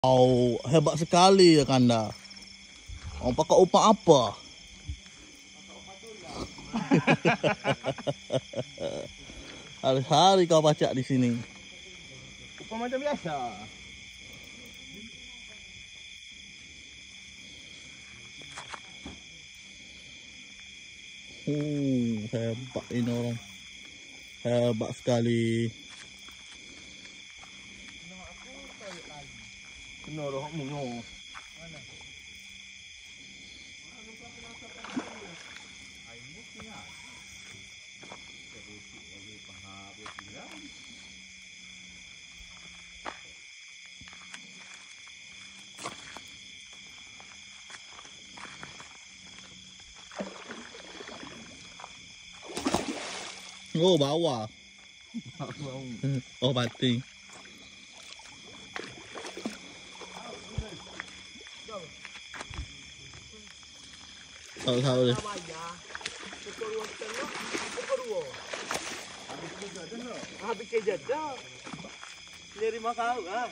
Oh, hebat sekali ya Kanda. Oh, pakai umpan apa? Hari-hari kau baca di sini. Umpan macam biasa. Hebat ini orang. Hebat sekali. Kena roh mungo. Oh, bawah. Oh, bating. Tahu deh. Habis kerja dah. Nyari makan ah.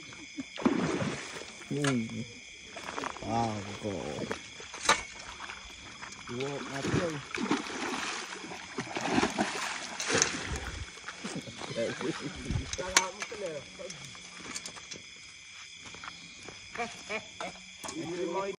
Kok. Dua mati. Ini